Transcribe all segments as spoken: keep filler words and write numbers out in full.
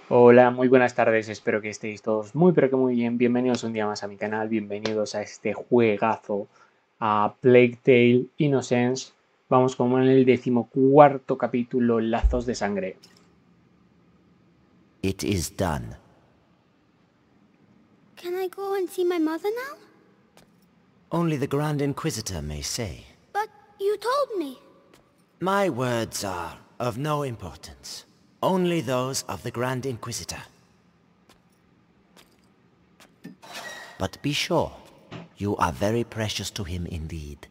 Hola, muy buenas tardes, espero que estéis todos muy pero que muy bien. Bienvenidos un día más a mi canal, bienvenidos a este juegazo, a Plague Tale Innocence. Vamos como en el decimocuarto capítulo, Lazos de Sangre. It is done. Can I go and see my mother now? Only the Grand Inquisitor may say. But you told me. My words are of no importance. Only those of the Grand Inquisitor. But be sure, you are very precious to him indeed.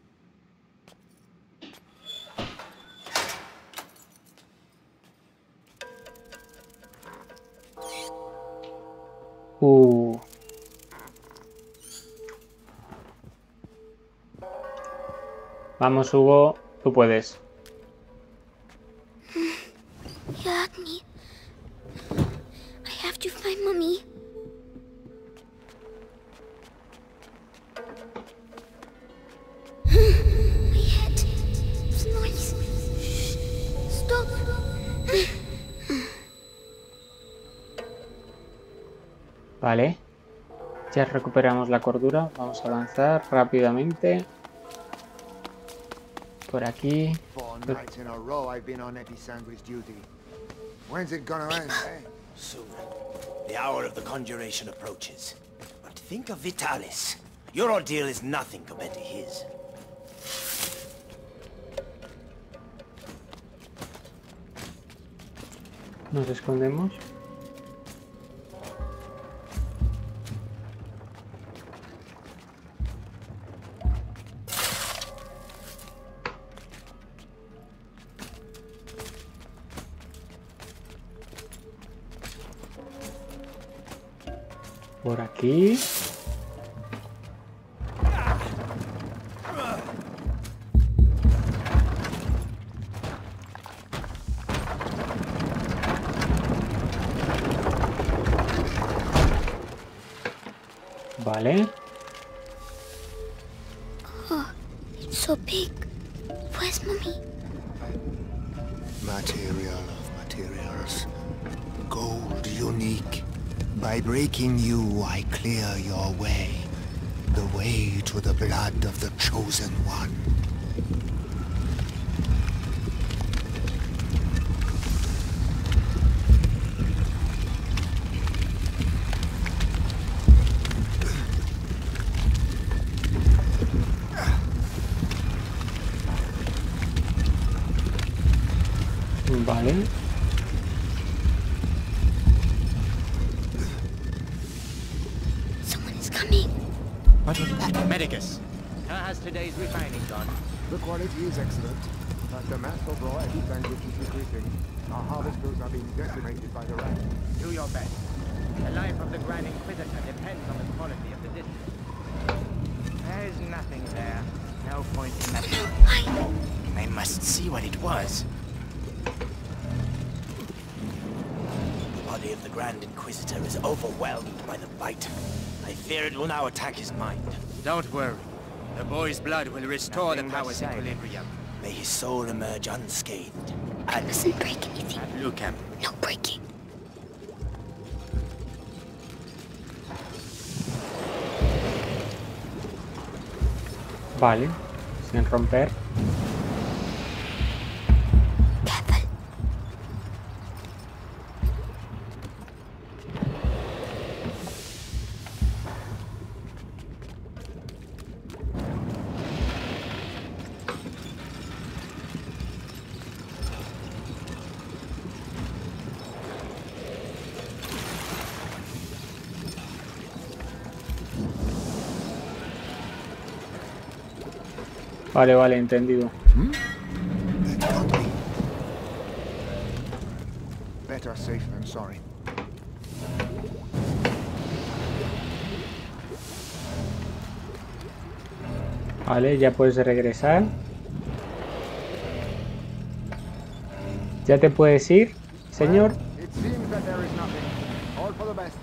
Uh. Vamos, Hugo, tú puedes. You had me. I have to find Mommy. My head. It's noise. Shh. Stop. Vale. Ya recuperamos la cordura. Vamos a avanzar rápidamente. Por aquí. Four nights in a row I've been on Episanguis duty. When's it gonna end, eh? Soon. The hour of the conjuration approaches. But think of Vitalis. Your ordeal is nothing compared to his. Nos escondemos. Por aquí. Vale. Oh, it's so big. Where's Mommy? Material of materials. Gold unique. By breaking you, I clear your way. The way to the blood of the Chosen One. Vale. Someone is coming. What was that? Medicus, how has today's refining gone? The quality is excellent, but the mass overall Episanguis is decreasing. Our harvesters are being decimated by the rats. Do your best. The life of the Grand Inquisitor depends on the quality of the distance. There's nothing there. No point in that. I must see what it was. The body of the Grand Inquisitor is overwhelmed by the bite. I fear it will now attack his mind. Don't worry. The boy's blood will restore Nothing the powers in but equilibrium. May his soul emerge unscathed. I And mustn't break anything. At Lucam. No breaking. Vale. Sin romper. Careful. Vale, vale, entendido. That can't be. Better safe than sorry. Vale, ya puedes regresar. ¿Ya te puedes ir, señor? It seems that there is nothing. All for the best.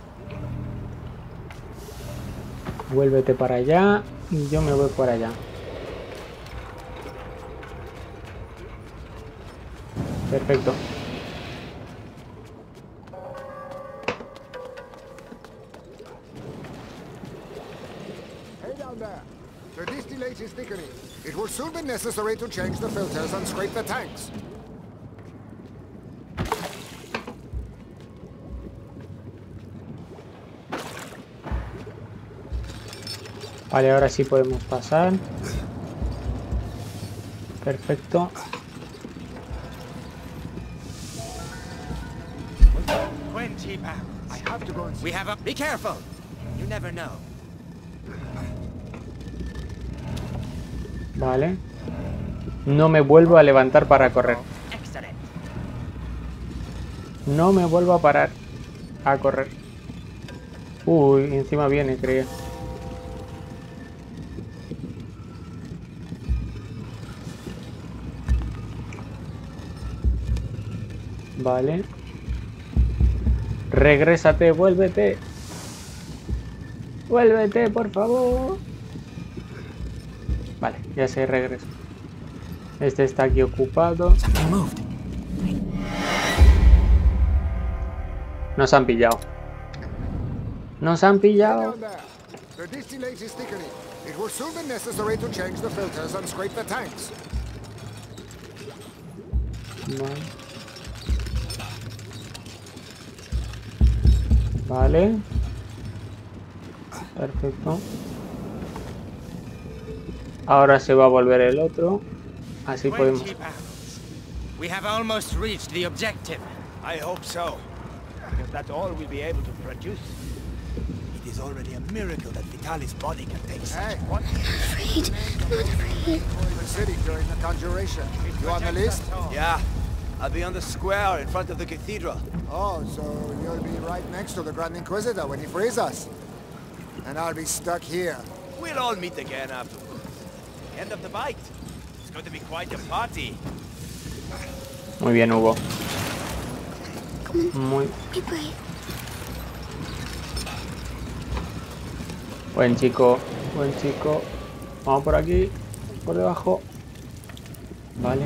Vuélvete para allá y yo me voy para allá. Perfecto. The distillate is thickening. It will soon be necessary to change the filters and scrape the tanks. Vale, ahora sí podemos pasar. Perfecto. twenty pounds. I have to go and we have a... Be careful. You never know. Vale. No me vuelvo a levantar para correr. Excellent. No me vuelvo a parar a correr. Uy, encima viene, creía. Vale. Regrésate, vuélvete. Vuélvete, por favor. Vale, ya se regresa. Este está aquí ocupado. Nos han pillado. Nos han pillado. The distillate is thickening. It will soon be necessary to change the filters and scrape the tanks. Vale. Vale. Perfecto. Ahora se va a volver el otro. Así podemos. twenty pounds. We have almost reached the objective. I hope so. Because that's all we'll be able to produce. It is already a miracle that Vitalis' body can take such... Hey, what? Afraid. Not afraid. The city during the conjuration. You on the list? Yeah. I'll be on the square in front of the cathedral. Oh, so you'll be right next to the Grand Inquisitor when he frees us. And I'll be stuck here. We'll all meet again afterwards. End of the bite. It's going to be quite a party. Muy bien, Hugo. Muy Be brave. buen chico. Buen chico. Vamos por aquí. Por debajo. Vale.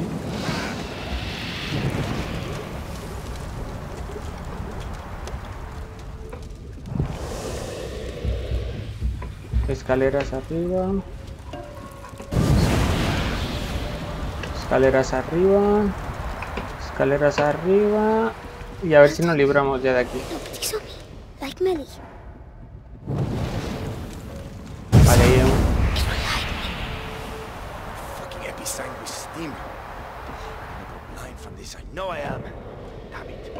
Escaleras arriba. Escaleras arriba. Escaleras arriba. Y a ver si nos libramos ya de aquí. Nobody saw me. Like Melly. Vale, ahí hay un- Fucking episanguis steam. I'm gonna go blind from this. I know I am. Damn it.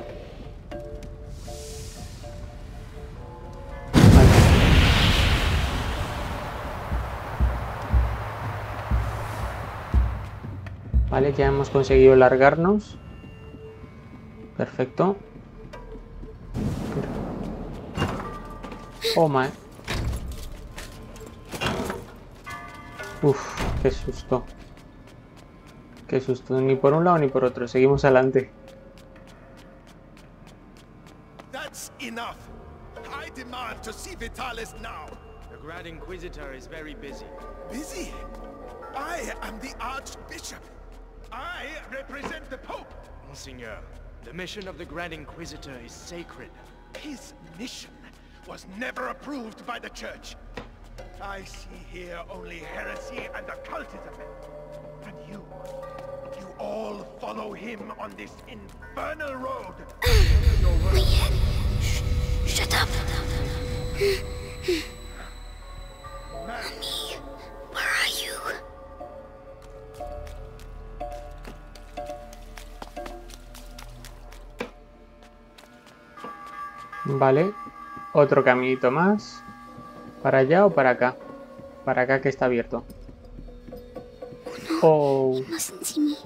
Vale, ya hemos conseguido largarnos. Perfecto. Oh my. Uf, qué susto. Qué susto. Ni por un lado ni por otro. Seguimos adelante. That's enough. I demand to see Vitalis now. The Grand Inquisitor is very busy. Busy? I am the Archbishop. I represent the Pope. Monseigneur, the mission of the Grand Inquisitor is sacred. His mission was never approved by the Church. I see here only heresy and occultism. And you, you all follow him on this infernal road. My head. Shh. Shut up. Mommy, where are you? Vale. Otro caminito más. ¿Para allá o para acá? Para acá que está abierto. Oh. You mustn't see me.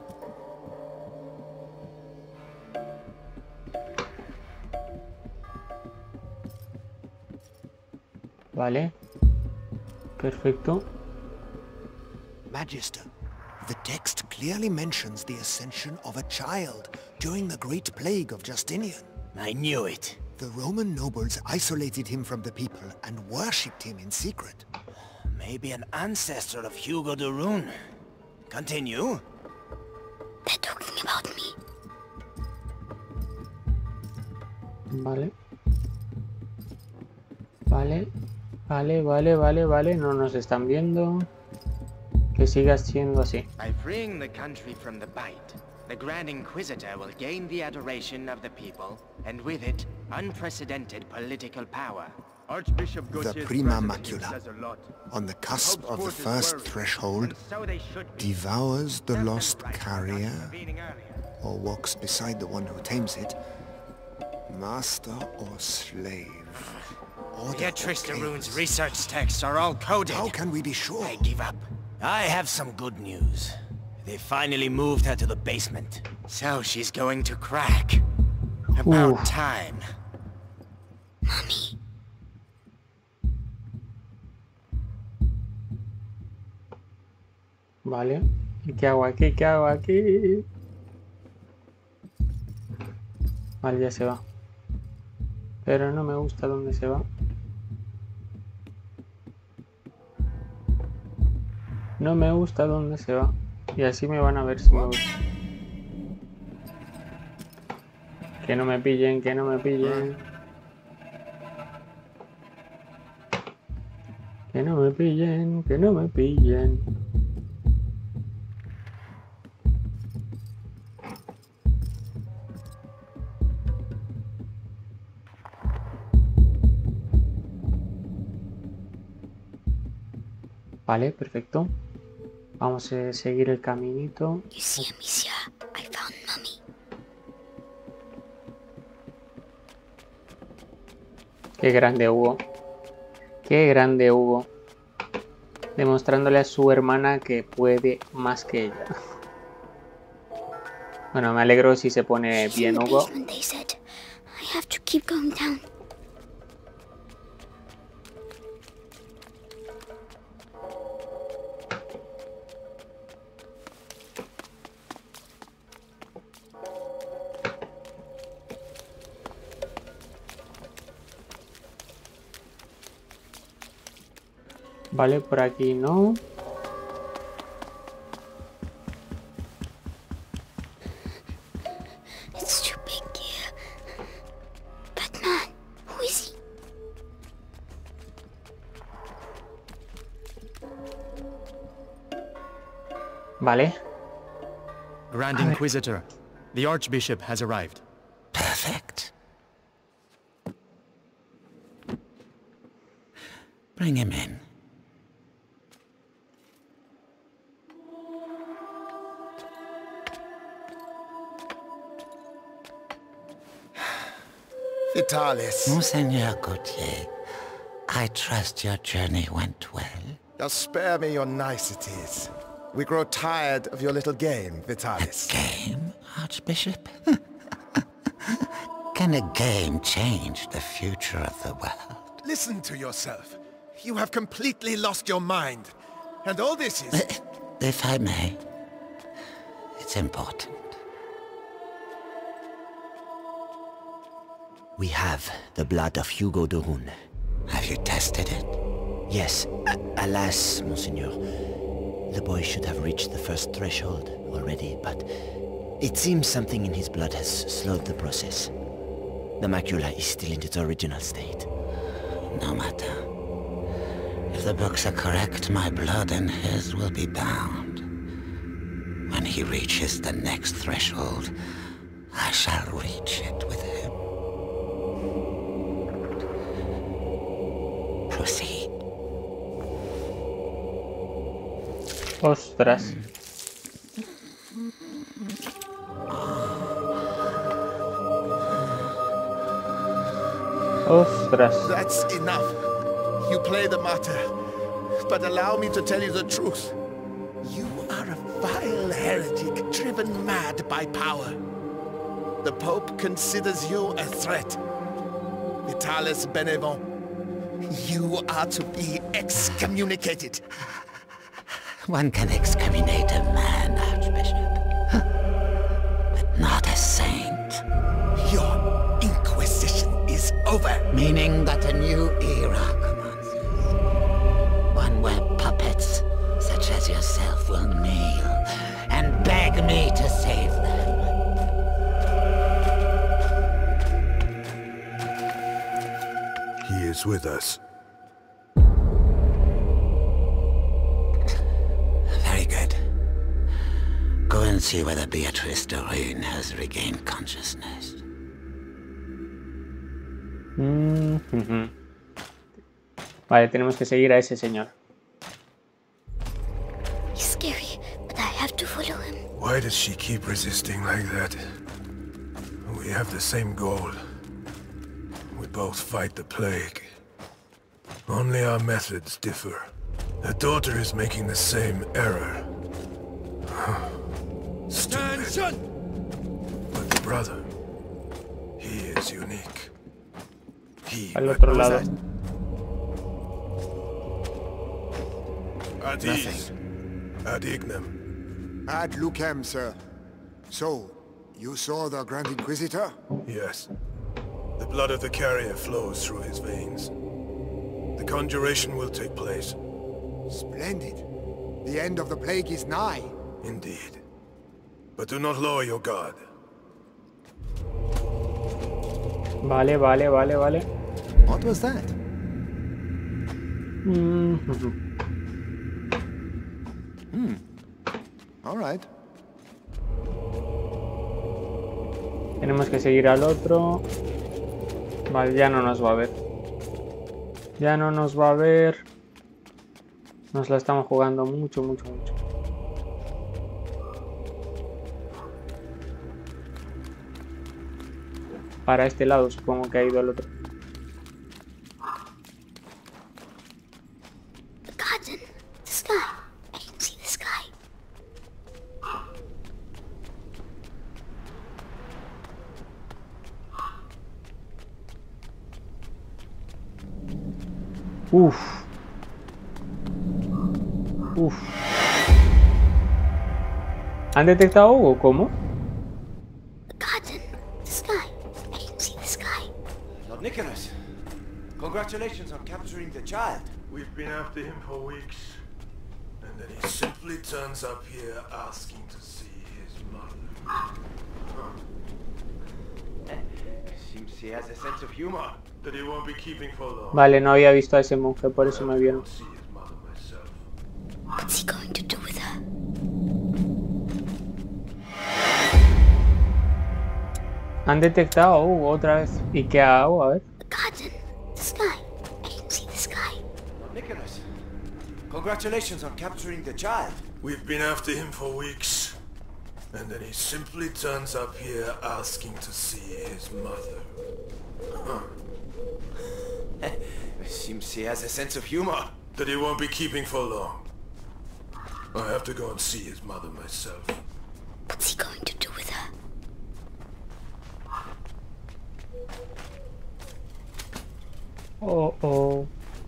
Vale. Perfecto. Magister, the text clearly mentions the ascension of a child during the Great Plague of Justinian. I knew it. The Roman nobles isolated him from the people and worshipped him in secret. Maybe an ancestor of Hugo de Rune. Continue. They're talking about me. Vale. Vale. Vale, vale, vale, vale. No nos están viendo. Que siga siendo así. By freeing the country from the bite, the Grand Inquisitor will gain the adoration of the people, and with it, unprecedented political power. Archbishop The Gautier's Prima presidency Macula, says a lot. on the cusp Pope's of the forces first worry, threshold, And so they should be. devours the Serpent lost rights were not carrier, intervening earlier. or walks beside the one who tames it, master or slave. Order or Beatrice de chaos. Rune's research texts are all coded. How can we be sure? I give up. I have some good news. They finally moved her to the basement. So she's going to crack. About Oof. time. Mommy. Vale. ¿Y qué hago aquí? ¿Qué hago aquí? Vale, ya se va. Pero no me gusta dónde se va. No me gusta dónde se va. Y así me van a ver si me gusta. Que no me pillen, que no me pillen. Que no me pillen, que no me pillen. Vale, perfecto. Vamos a seguir el caminito. You see, Amicia, I found Mummy. Qué grande Hugo. Qué grande Hugo. Demostrándole a su hermana que puede más que ella. Bueno, me alegro si se pone She's in bien the Hugo. basement, they said. I have to keep going down. Vale, por aquí no. It's too big here. That man, who is he? Vale. Grand A ver. Inquisitor, the Archbishop has arrived. Perfect. Bring him in. Vitalis, Monseigneur Gautier, I trust your journey went well. just spare me your niceties. We grow tired of your little game, Vitalis. Game, Archbishop? Can a game change the future of the world? Listen to yourself. You have completely lost your mind. And all this is... If I may, it's important. We have the blood of Hugo de Rune. Have you tested it? Yes. A alas, Monseigneur. The boy should have reached the first threshold already, but it seems something in his blood has slowed the process. The macula is still in its original state. No matter. If the books are correct, my blood and his will be bound. When he reaches the next threshold, I shall reach it with him. Proceed. Ostras. Ostras. That's enough. You play the martyr. But allow me to tell you the truth. You are a vile heretic driven mad by power. The Pope considers you a threat. Vitalis Benevent, you are to be excommunicated. One can excommunicate a man, Archbishop, but not a saint. Your Inquisition is over. Meaning that a new era commences. One where puppets, such as yourself, will kneel and beg me to save them. He is with us. see whether Beatrice de Rune has regained consciousness. Mm-hmm. Vale, tenemos que seguir a ese señor. He's scary, but I have to follow him. Why does she keep resisting like that? We have the same goal. We both fight the plague. Only our methods differ. The daughter is making the same error. Stupid. But the brother, he is unique. He Al otro lado. Ad ease. Ad ignem. Ad lucem, sir. So, you saw the Grand Inquisitor? Yes. The blood of the carrier flows through his veins. The conjuration will take place. Splendid. The end of the plague is nigh. Indeed. But do not lower your guard. Vale, vale, vale, vale. What was that? Mm-hmm. Hmm. All right. Tenemos que seguir al otro. Vale, ya no nos va a ver. Ya no nos va a ver. Nos la estamos jugando mucho, mucho, mucho. Para este lado supongo que ha ido el otro. The garden. The sky. I can see the sky. Uf. Uf. ¿Han detectado o cómo? The garden. The sky. I can see the sky. Lord Nicholas, congratulations on capturing the child. We've been after him for weeks. And then he simply turns up here asking to see his mother. Seems he has a sense of humor. That he won't be keeping for long. Vale, no había visto a ese monje, por eso me vieron. I'll see his mother myself. What's he going to do with her? Han detectado uh, otra vez. ¿Y qué hago? A ver. The garden. The sky. I can see the sky. Lord Nicholas, congratulations on capturing the child. We've been after him for weeks. And then he simply turns up here asking to see his mother. Huh. Seems he has a sense of humor. That he won't be keeping for long. I have to go and see his mother myself. What's he going to do with her? Oh, oh.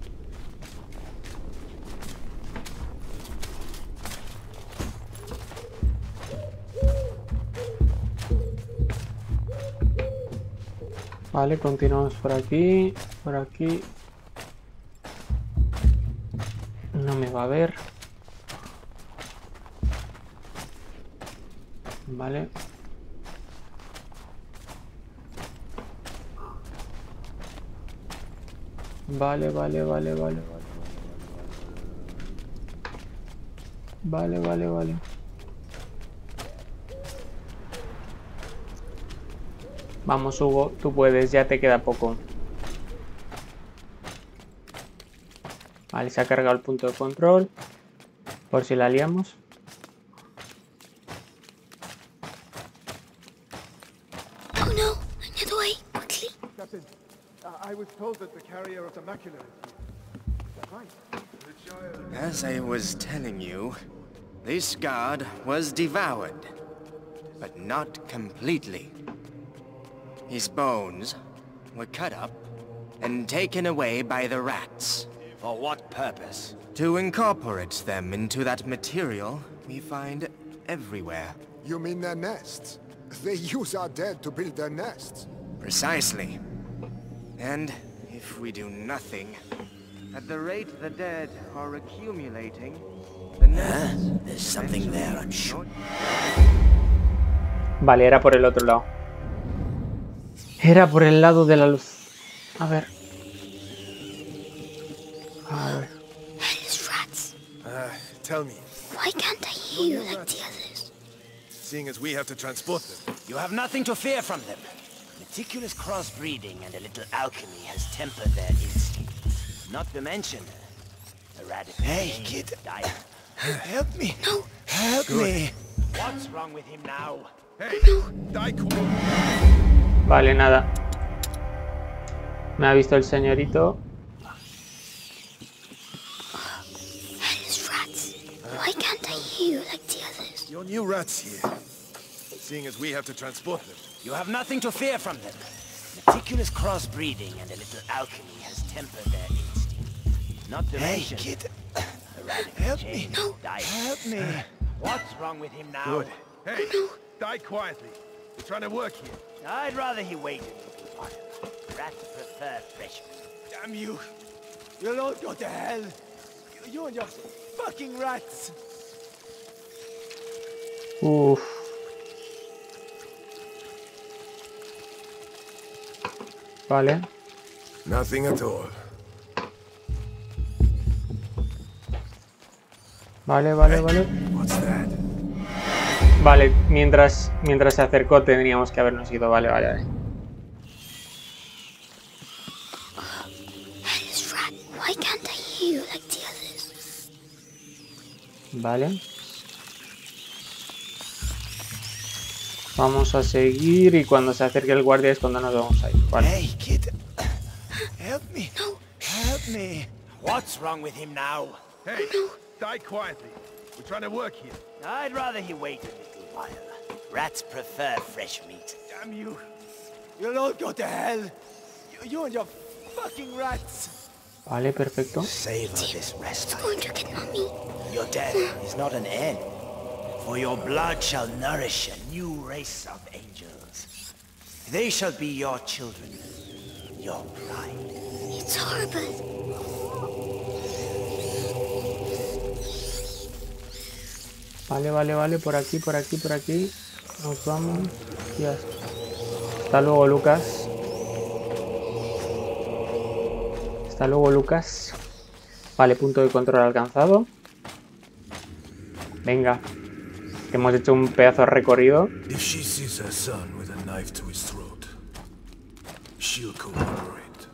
Vale, continuamos por aquí, por aquí. No me va a ver. Vale. Vale, vale, vale, vale, vale. Vale, vale, vale. Vamos, Hugo, tú puedes, ya te queda poco. Vale, se ha cargado el punto de control. Por si la liamos. Oh no! Another way! Quickly! Captain, uh, I was told that the carrier of the macula is here. Right. The child... As I was telling you, this guard was devoured, but not completely. His bones were cut up and taken away by the rats. For what purpose? To incorporate them into that material we find everywhere. You mean their nests? They use our dead to build their nests. Precisely. And if we do nothing, At the rate the dead are accumulating, the nests... Huh? There's something there, I'm sure. Vale, era por el otro lado. Era por el lado de la luz. A ver. A ver. Hellish rats. Uh, tell me, Why can't I hear you like the others? seeing as we have to transport them. You have nothing to fear from them. Meticulous crossbreeding and a little alchemy has tempered their instincts. Not to mention eradicating. Hey, kid. Diet. Help me. No. Help Good. me. What's wrong with him now? Hey, die quiet. Vale, nada. Me ha visto el señorito. Hellish rats. Why can't I hear you like the others? Your new rats here, seeing as we have to transport them. You have nothing to fear from them. Meticulous crossbreeding and a little alchemy has tempered their instincts. Not to Hey, mention kid. eradicating Help me. diet. Help me. What's wrong with him now? Good. Hey, die quietly. We're trying to work here. I'd rather he waited a little while. Rats prefer fresh meat. Damn you. You'll all go to hell. You, you and your fucking rats. Uf. Vale. Nothing at all. Vale, vale, vale. What's that? Vale, mientras, mientras se acercó tendríamos que habernos ido. Vale, vale, vale. Hellish rat. Why can't I hear you like the others? Vale. Vamos a seguir y cuando se acerque el guardia es cuando nos vamos a ir. Vale. Hey, kid. Help me. No. Help me. What's wrong with him now? Hey, die quietly. We're trying to work here. I'd rather he waited a little while. Rats prefer fresh meat. Damn you. You'll all go to hell. You, you and your fucking rats. Vale, perfecto. Savor this It's respite. going to get mommy. Your death is not an end, for your blood shall nourish a new race of angels. They shall be your children, your pride. It's horrible. Vale, vale, vale. Por aquí, por aquí, por aquí. Nos vamos. Ya está. Hasta luego, Lucas. Hasta luego, Lucas. Vale, punto de control alcanzado. Venga. Que hemos hecho un pedazo de recorrido. If she sees her son with a knife to his throat, she'll cooperate.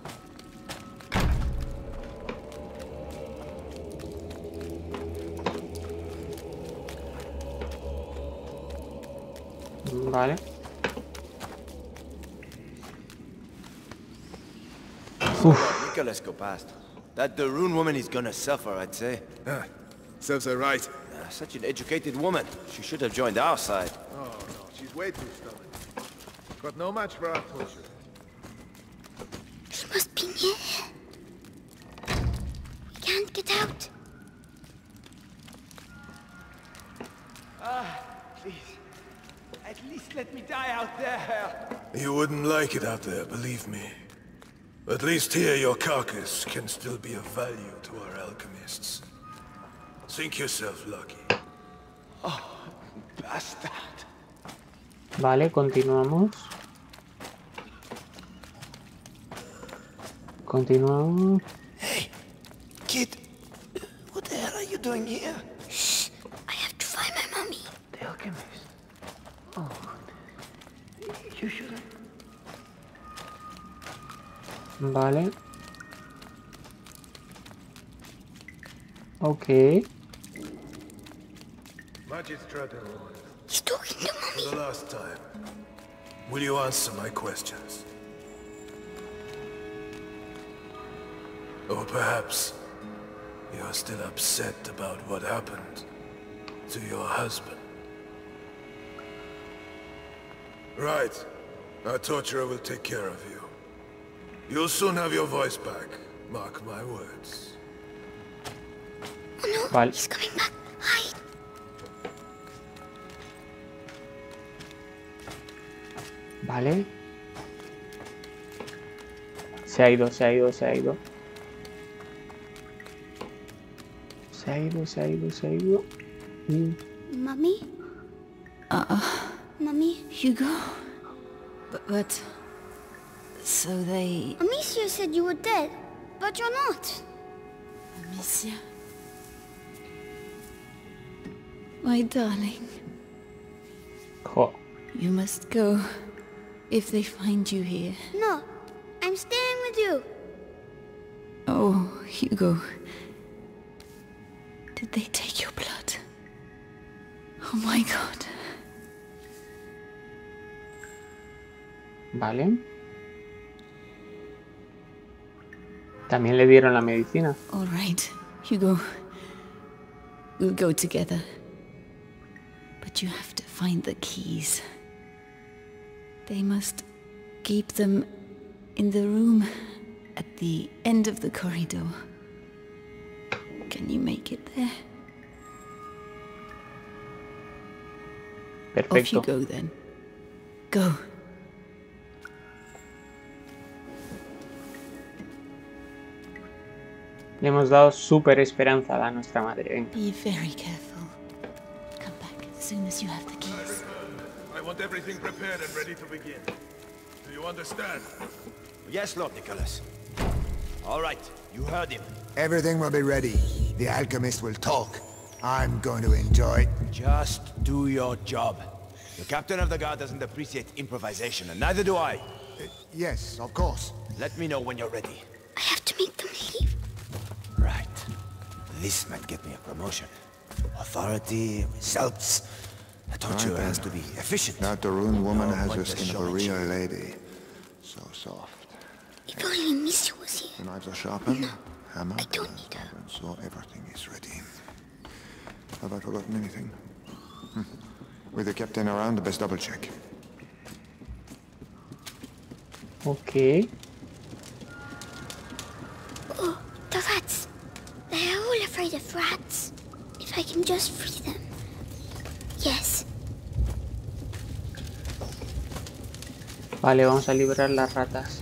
Vale. Nicholas go past. That Darun woman is gonna suffer, I'd say. Ah, serves her right. Uh, such an educated woman. She should have joined our side. Oh, no, she's way too stubborn. Got no match for our torture. He must be near here. We can't get out. Ah, please. At least let me die out there. You wouldn't like it out there, believe me. At least here your carcass can still be of value to our alchemists. Think yourself lucky. Bastard. Vale, continuamos. Continuamos. Hey, kid. What the hell are you doing here? Shh. I have to find my mommy. The alchemist. Oh. You shouldn't. Vale. Ok. Magistrate Darun, He's talking to for mommy. the last time, will you answer my questions? Or perhaps you're still upset about what happened to your husband. Right. Our torturer will take care of you. You'll soon have your voice back. Mark my words. Oh no, Vale. he's coming back. Hide. Vale. Se ha ido, se ha ido, se ha ido. Se ha ido, se ha ido, se ha ido. Y... Mommy? Uh, Mommy? Hugo? But, but... So they... Amicia said you were dead, but you're not. Amicia? My darling. Jo. You must go if they find you here. No, I'm staying with you. Oh, Hugo. Did they take your blood? Oh my God. Vale. También le dieron la medicina. All right, Hugo. We'll go together. But you have to find the keys. They must keep them in the room at the end of the corridor. Can you make it there? Perfecto. Off you go then. Go. Le hemos dado súper esperanza a nuestra madre. Venga. Be very careful. Come back as soon as you have the keys. I want everything prepared and ready to begin. Do you understand? Yes, Lord Nicholas. All right, you heard him. Everything will be ready. The alchemist will talk. I'm going to enjoy. Just do your job. The captain of the guard doesn't appreciate improvisation, and neither do I. Uh, yes, of course. Let me know when you're ready. I have to make them leave. Right. This might get me a promotion. Authority, results. I told you it has to be efficient. That the rune woman No has point the to skin of a show real lady. So soft. If only Amicia was here. The knives are sharpened. No, Hammer. I don't need her. And so everything is ready. Have I forgotten anything? Hm. With the captain around, the best double check. Ok. Oh, the rats. They are all afraid of rats. If I can just free them. Yes. Vale, vamos a liberar las ratas.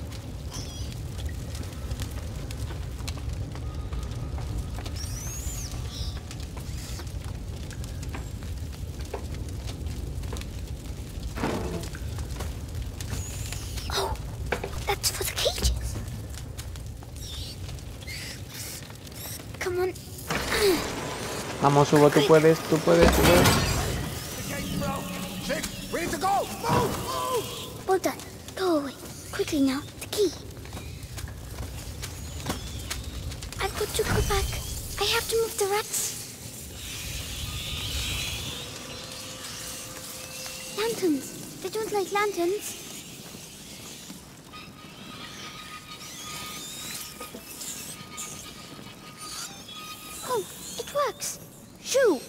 Oh, that's for the cages. Come on. Vamos, Hugo, tú puedes, tú puedes, tú puedes. We need to go! Move! Move! Well done. Go away. Quickly now. The key. I've got to go back. I have to move the rats. Lanterns. They don't like lanterns. Oh, it works. Shoo!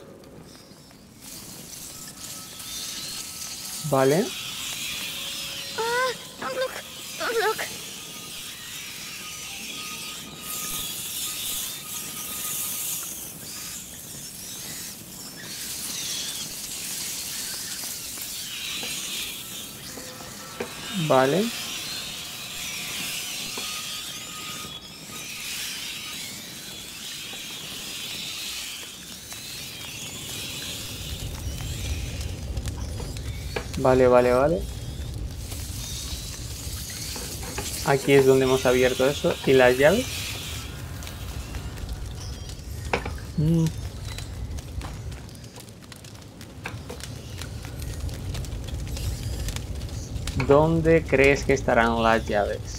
Vale. Ah, don't look. Don't look. Vale. Vale, vale, vale. Aquí es donde hemos abierto eso. ¿Y las llaves? Mm. ¿Dónde crees que estarán las llaves?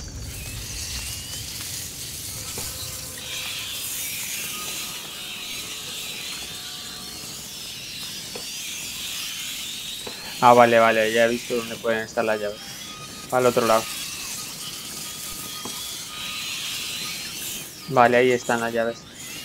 Ah, vale, vale, ya he visto dónde pueden estar las llaves. Al otro lado. Vale, ahí están las llaves.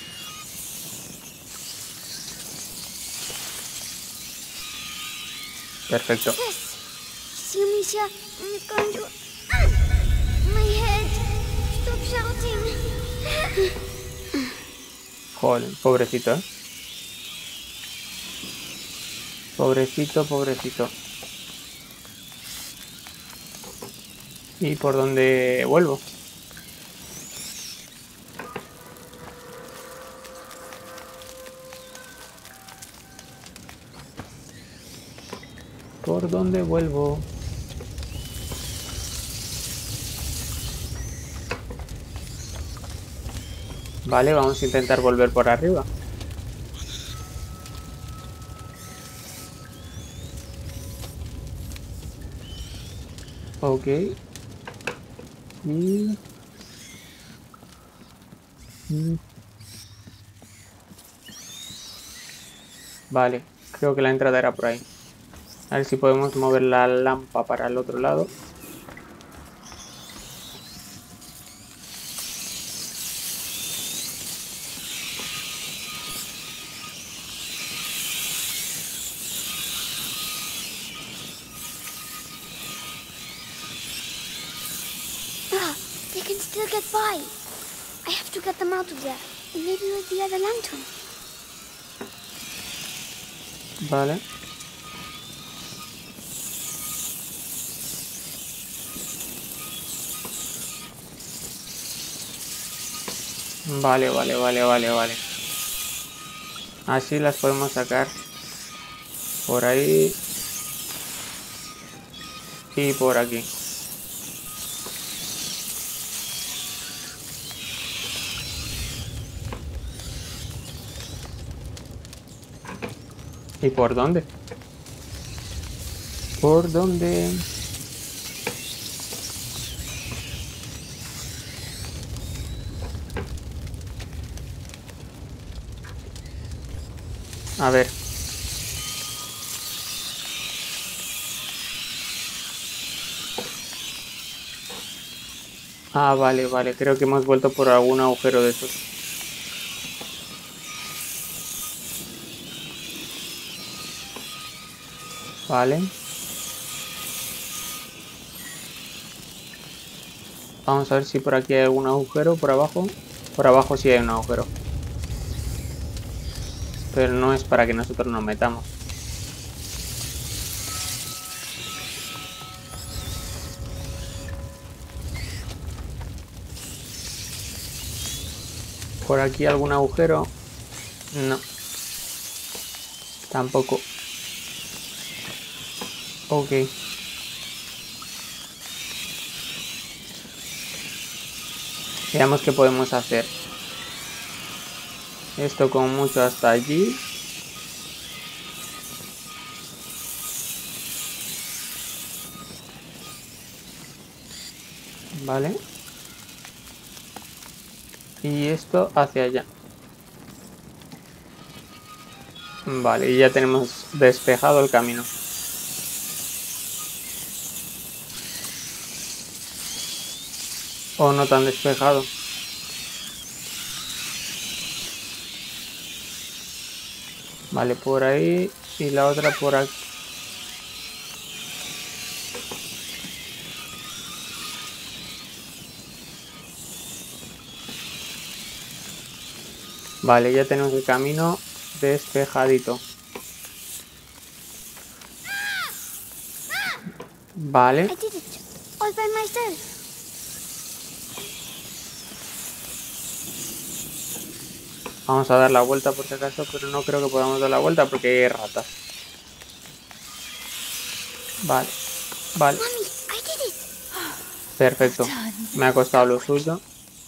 Perfecto. Yes. See, Amicia, I'm going to... Ah! My head. Stop shouting. Joder, pobrecito, ¿eh? Pobrecito, pobrecito. ¿Y por dónde vuelvo? ¿Por dónde vuelvo? Vale, vamos a intentar volver por arriba. Ok. Y... Mm. Vale, creo que la entrada era por ahí. A ver si podemos mover la lámpara para el otro lado. Ah, they can still get by. I have to get them out of there. Maybe with the other lantern. Vale. Vale, vale, vale, vale, vale. Así las podemos sacar por ahí y por aquí. ¿Y por dónde? ¿Por dónde? A ver. Ah, vale, vale. Creo que hemos vuelto por algún agujero de esos. Vale. Vamos a ver si por aquí hay algún agujero, por abajo. Por abajo sí hay un agujero. Pero no es para que nosotros nos metamos. ¿Por aquí algún agujero? No. Tampoco. Ok. Veamos qué podemos hacer. Esto con mucho hasta allí. Vale. Y esto hacia allá. Vale, y ya tenemos despejado el camino. O no tan despejado. Vale, por ahí y la otra por aquí. Vale, ya tenemos el camino despejadito. Vale. I did it all by myself. Vamos a dar la vuelta por si acaso, pero no creo que podamos dar la vuelta porque hay ratas. Vale, vale. Mommy, I did it. Perfecto. Me ha costado lo suyo.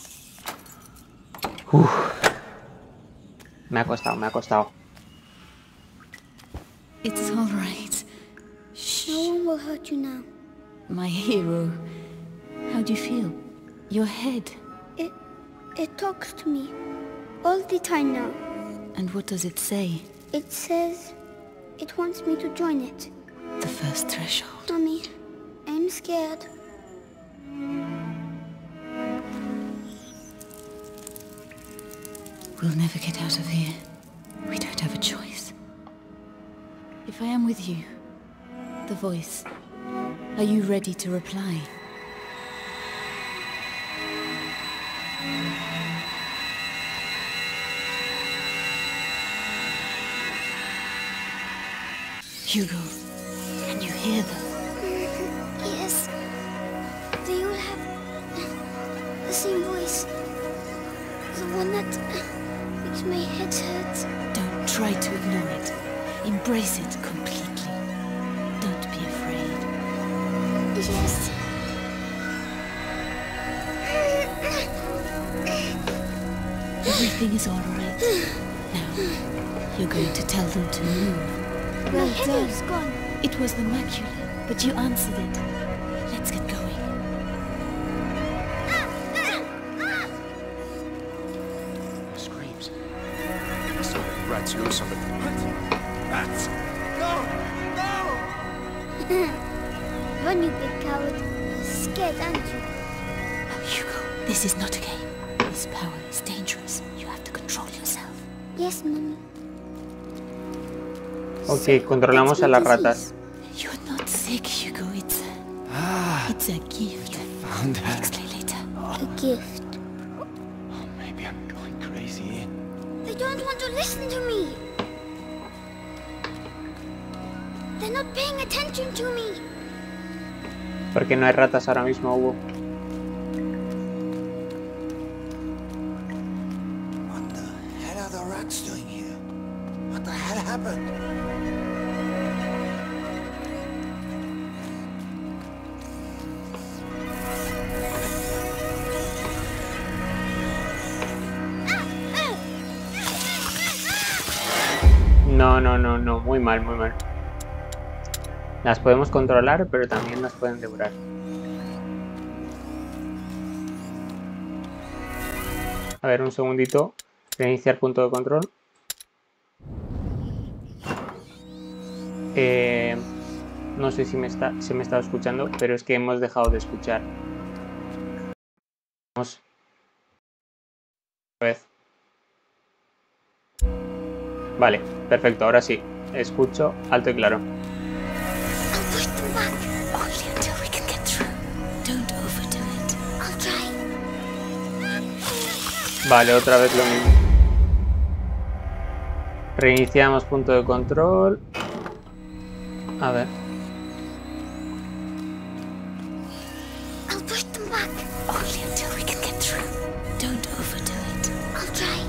Uf. Me ha costado, me ha costado. It's all right. No one will hurt you now. My hero. How do you feel? Your head. It, it talks to me all the time now. And what does it say? It says it wants me to join it. The first threshold. Mommy, I'm scared. We'll never get out of here. We don't have a choice. If I am with you, the voice, are you ready to reply? Hugo, can you hear them? Yes. They all have the same voice. The one that makes my head hurt. Don't try to ignore it. Embrace it completely. Don't be afraid. Yes. Everything is all right. Now, you're going to tell them to move. My head is gone. It was the macula, but you answered it. Let's get going. Let's lose somebody. What? Rats! No! No! Run, you big coward. You're scared, aren't you? Oh, Hugo, this is not a game. This power is dangerous. You have to control yourself. Yes, Mommy. Ok, controlamos a las ratas. You're not sick, Hugo. It's a... Ah, It's a gift. found her. Explain later. A gift. Oh, maybe I'm going crazy. They don't want to listen to me. They're not paying attention to me. Porque no hay ratas ahora mismo, Hugo. What the hell are the rats doing here? What the hell happened? No, no, no, no. Muy mal, muy mal. Las podemos controlar, pero también las pueden devorar. A ver, un segundito. Reiniciar punto de control. Eh, no sé si me está, si me está escuchando, pero es que hemos dejado de escuchar. Vamos. Otra vez. Vale, perfecto. Ahora sí. Escucho alto y claro. I'll push them back. Only until we can get through. Don't overdo it. I'll try. Vale, otra vez lo mismo. Reiniciamos punto de control. A ver. I'll push them back. Only until we can get through. Don't overdo it. I'll try.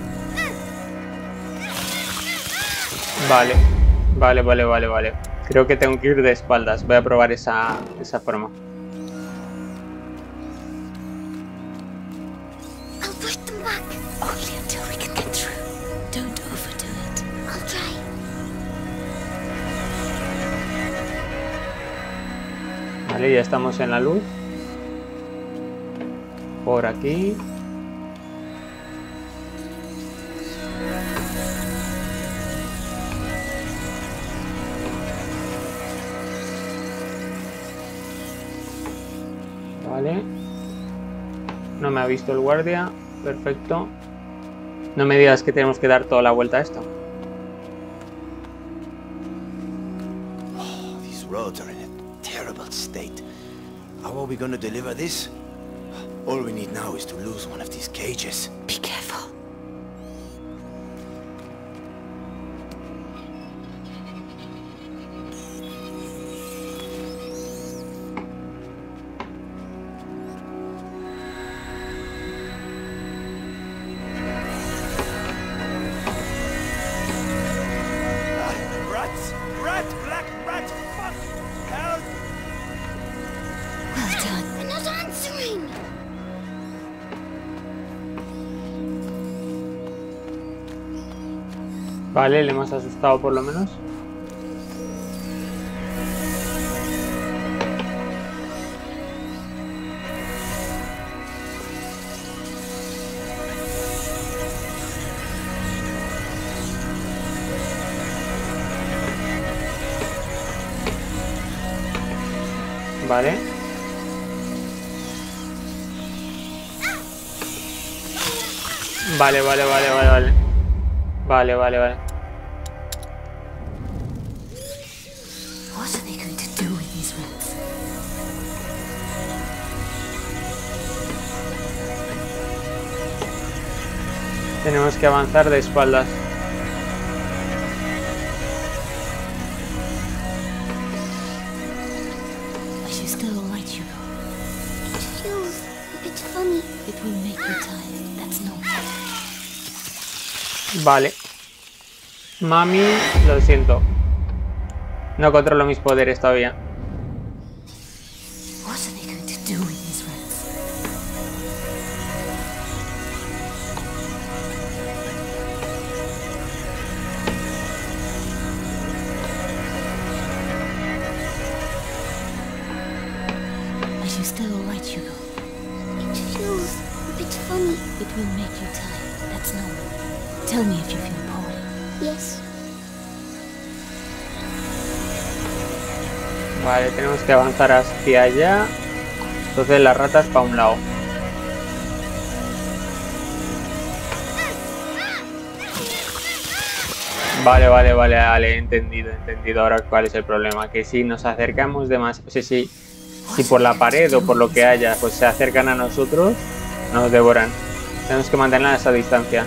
Vale. Vale, vale, vale, vale. Creo que tengo que ir de espaldas. Voy a probar esa, esa forma. I'll push them back. Only until we can get through. Don't overdo it. I'll try. Vale, ya estamos en la luz. Por aquí. Vale. No me ha visto el guardia. Perfecto. No me digas que tenemos que dar toda la vuelta a esto. Oh, these roads are in a terrible state. How are we going to deliver this? All we need now is to lose one of these cages. Be careful. Rats! Rat! Black rat! Fuck! Help! Well done. They're not answering. Vale, le hemos asustado por lo menos. Vale. Vale, vale, vale, vale, vale. Vale, vale, vale. What are they going to do with these rats? Tenemos que avanzar de espaldas. Are you still alright, Hugo? It feels a bit funny. It will make you tired. That's normal. Vale. Mami, lo siento. No controlo mis poderes todavía. What are they going to do with these rats? Are you still alright, Hugo? It feels a bit funny. It will make you tired. That's normal. Tell me if you feel poorly. Yes. Vale, tenemos que avanzar hacia allá. Entonces las ratas para un lado. Vale, vale, vale, vale, entendido, entendido ahora cuál es el problema. Que si nos acercamos demasiado, sí, sí, si por la pared o por lo que haya, pues se acercan a nosotros, nos devoran. Tenemos que mantenerla a esa distancia.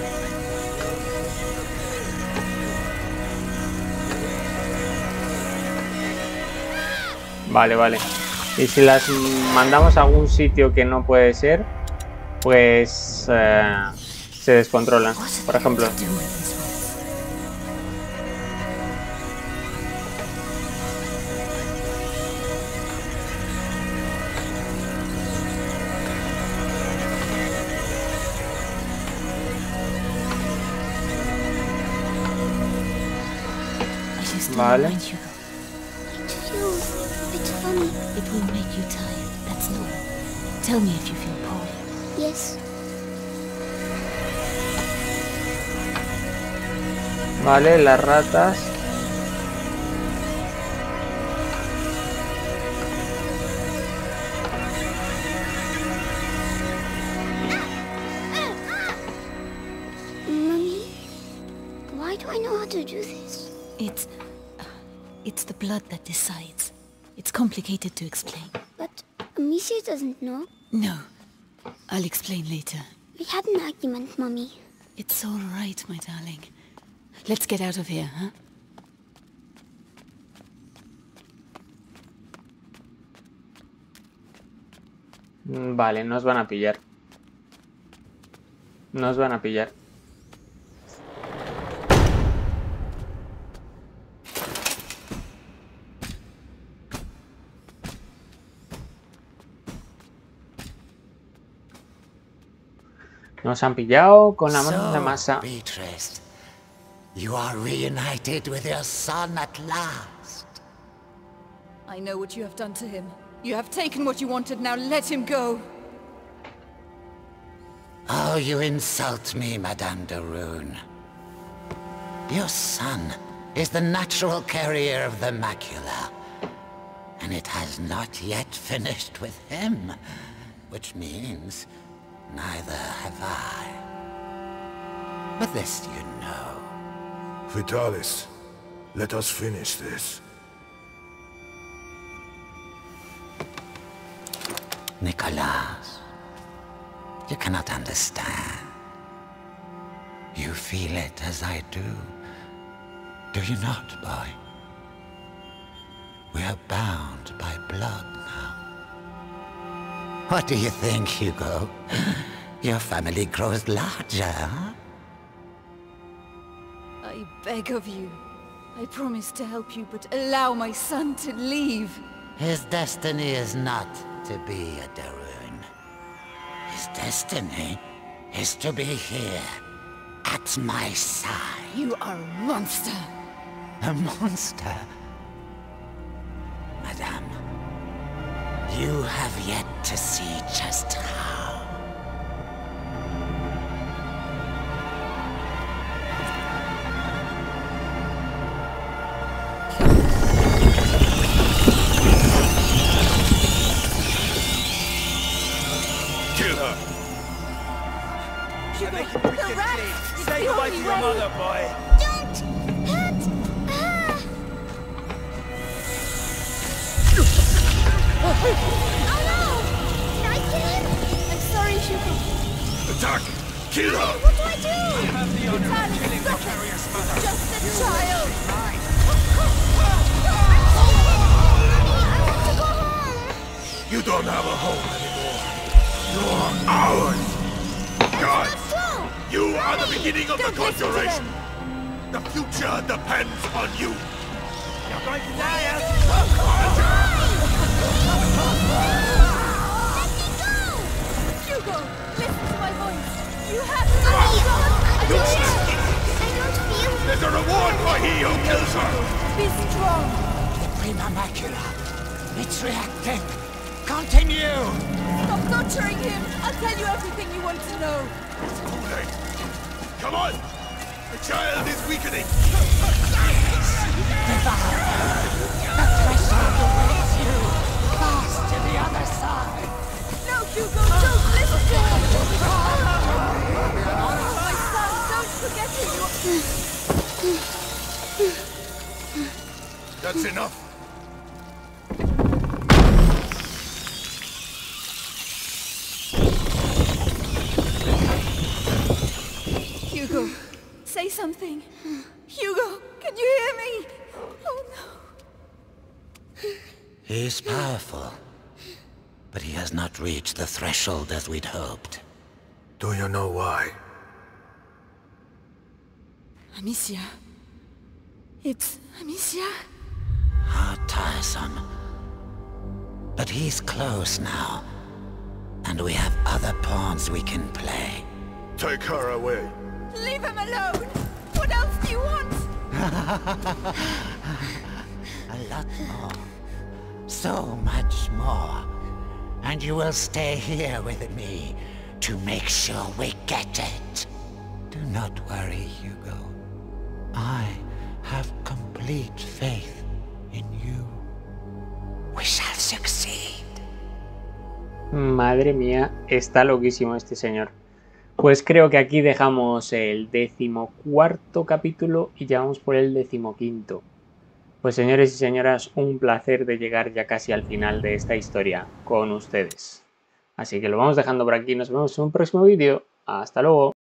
Vale, vale. Y si las mandamos a algún sitio que no puede ser, pues eh, se descontrolan, por ejemplo. Vale. It feels a bit funny. It will make you tired, that's normal. Tell me if you feel poorly. Yes. Vale, las ratas. Mummy, why do I know how to do this? It's... It's the blood that decides. It's complicated to explain. But Amicia doesn't know. No. I'll explain later. We had an argument, Mummy. It's all right, my darling. Let's get out of here, huh? Vale, nos van a pillar. Nos van a pillar. Nos han pillado con la mano en la masa. Beatrice, you are reunited with your son at last. I know what you have done to him. You have taken what you wanted, now let him go. Oh, you insult me, Madame de Rune. Your son is the natural carrier of the macula, and it has not yet finished with him, which means neither have I. But this you know. Vitalis, let us finish this. Nicholas, you cannot understand. You feel it as I do. Do you not, boy? We are bound by blood now. What do you think, Hugo? Your family grows larger, huh? I beg of you. I promise to help you, but allow my son to leave. His destiny is not to be a de Rune. His destiny is to be here, at my side. You are a monster. A monster? Madame, you have yet to see just how. Kill her! Hugo, Make it quick the and rat! clean. It's Say the goodbye to only your way. mother, boy. Don't hurt her! Oh no! Did I kill him? I'm sorry, Hugo. Attack! Kill her! What do I do? You have the honor of Vitalis, killing the stop it. carrier's It's mother. just a child. Mommy, I want to go home. You don't have a home anymore. You're ours! God! That's true. You are the beginning of the Don't listen to conjuration! them. The future depends on you! You're going to die, Let me go! Hugo, listen to my voice. You have to Mommy, go. I You don't, stupid! I don't feel... There's a reward for he who kills her! Be strong. The prima macula. It's reacting. Continue! Stop torturing him. I'll tell you everything you want to know. It's too late. Come on! The child is weakening. No, Hugo, don't listen to him! My son, don't forget who you are! That's enough. Hugo, say something. Hugo, can you hear me? Oh no. He's powerful, but he has not reached the threshold as we'd hoped. Do you know why? Amicia. It's Amicia. How tiresome. But he's close now, and we have other pawns we can play. Take her away. Leave him alone! What else do you want? A lot more. So much more. And you will stay here with me to make sure we get it. Do not worry, Hugo. I have complete faith in you. We shall succeed. Madre mía, está loquísimo este señor. Pues creo que aquí dejamos el decimocuarto capítulo y ya vamos por el decimoquinto. Pues señores y señoras, un placer de llegar ya casi al final de esta historia con ustedes. Así que lo vamos dejando por aquí, nos vemos en un próximo vídeo. Hasta luego.